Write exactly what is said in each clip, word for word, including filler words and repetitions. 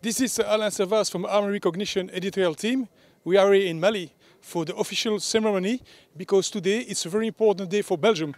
This is Alain Servas from Army Recognition editorial team. We are here in Mali for the official ceremony because today it's a very important day for Belgium.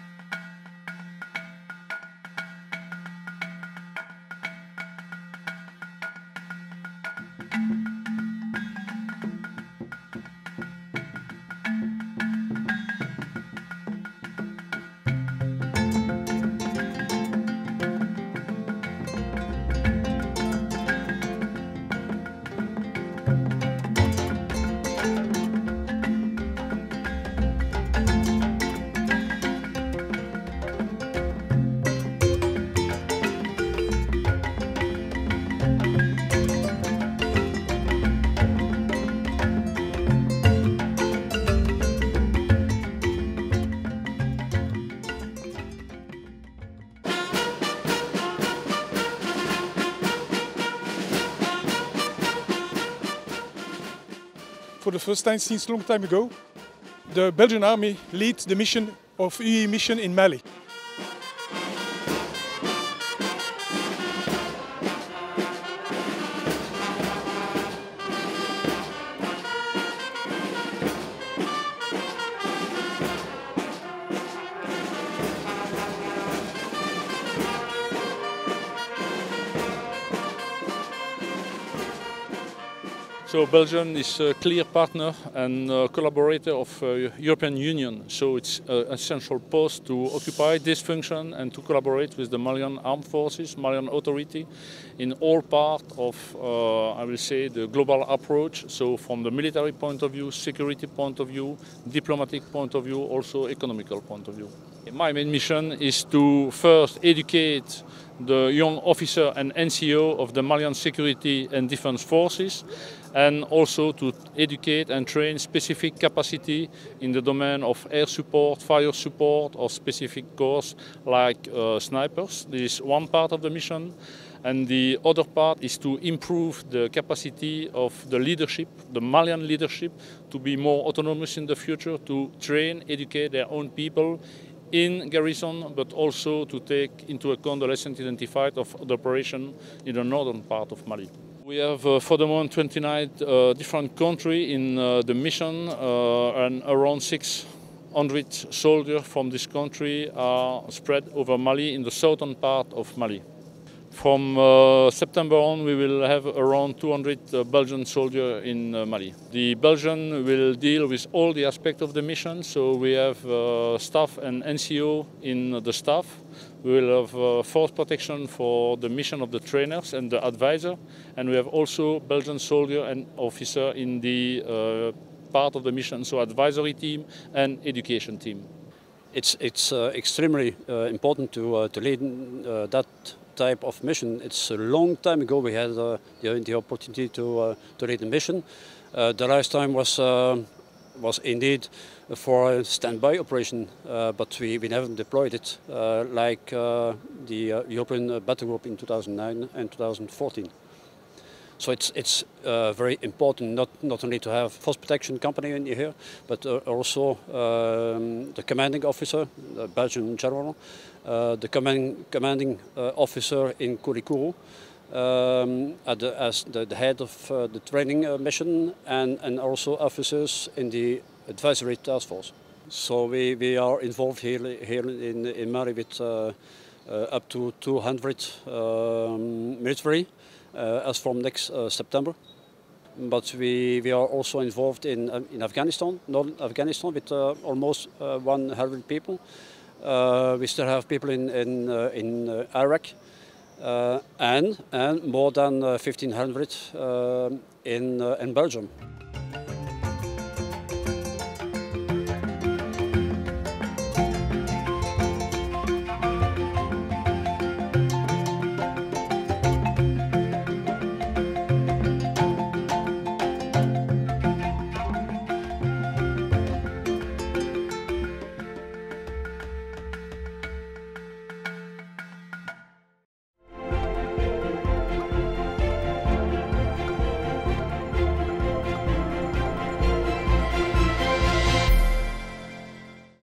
For the first time since a long time ago, the Belgian army leads the mission of E U mission in Mali. So Belgium is a clear partner and a collaborator of uh, European Union. So it's an essential post to occupy this function and to collaborate with the Malian Armed Forces, Malian Authority, in all part of, uh, I will say, the global approach. So from the military point of view, security point of view, diplomatic point of view, also economical point of view. My main mission is to first educate the young officer and N C O of the Malian Security and Defense Forces, and also to educate and train specific capacity in the domain of air support, fire support, or specific course like uh, snipers. This is one part of the mission. And the other part is to improve the capacity of the leadership, the Malian leadership, to be more autonomous in the future, to train, educate their own people in garrison, but also to take into account the lessons identified of the operation in the northern part of Mali. We have uh, for the moment twenty-nine uh, different countries in uh, the mission, uh, and around six hundred soldiers from this country are spread over Mali in the southern part of Mali. From uh, September on, we will have around two hundred uh, Belgian soldiers in uh, Mali. The Belgian will deal with all the aspects of the mission, so we have uh, staff and N C O in the staff. We will have uh, force protection for the mission of the trainers and the advisor, and we have also Belgian soldier and officer in the uh, part of the mission, so advisory team and education team. It's, it's uh, extremely uh, important to, uh, to lead uh, that type of mission. It's a long time ago we had uh, the, the opportunity to, uh, to lead a mission. Uh, the last time was, uh, was indeed for a standby operation, uh, but we, we never deployed it uh, like uh, the uh, European battle group in two thousand nine and two thousand fourteen. So it's, it's uh, very important not, not only to have force protection company in here, but uh, also um, the commanding officer, the Belgian general, uh, the command, commanding uh, officer in Kurikuru, um, at the, as the, the head of uh, the training uh, mission, and, and also officers in the advisory task force. So we, we are involved here, here in, in Mali with uh, uh, up to two hundred um, military. Uh, as from next uh, September. But we, we are also involved in, uh, in Afghanistan, northern Afghanistan, with uh, almost uh, one hundred people. Uh, we still have people in, in, uh, in uh, Iraq, uh, and, and more than uh, fifteen hundred uh, in, uh, in Belgium.